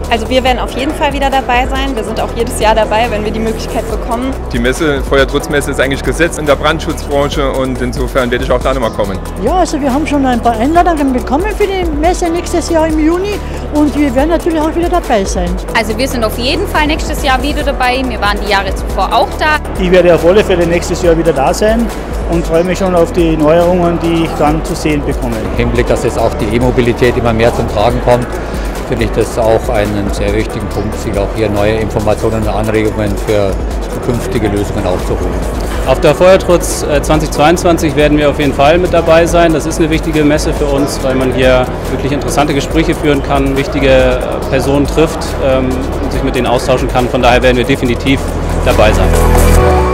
Also wir werden auf jeden Fall wieder dabei sein. Wir sind auch jedes Jahr dabei, wenn wir die Möglichkeit bekommen. Die Messe, Feuertrutzmesse, ist eigentlich gesetzt in der Brandschutzbranche und insofern werde ich auch da nochmal kommen. Ja, also wir haben schon ein paar Einladungen bekommen für die Messe nächstes Jahr im Juni und wir werden natürlich auch wieder dabei sein. Also wir sind auf jeden Fall nächstes Jahr wieder dabei. Wir waren die Jahre zuvor auch da. Ich werde auf alle Fälle nächstes Jahr wieder da sein und freue mich schon auf die Neuerungen, die ich dann zu sehen bekomme. Im Hinblick, dass jetzt auch die E-Mobilität immer mehr zum Tragen kommt, finde ich das auch einen sehr wichtigen Punkt, sich auch hier neue Informationen und Anregungen für zukünftige Lösungen aufzuholen. Auf der Feuertrutz 2022 werden wir auf jeden Fall mit dabei sein. Das ist eine wichtige Messe für uns, weil man hier wirklich interessante Gespräche führen kann, wichtige Personen trifft und sich mit denen austauschen kann. Von daher werden wir definitiv dabei sein.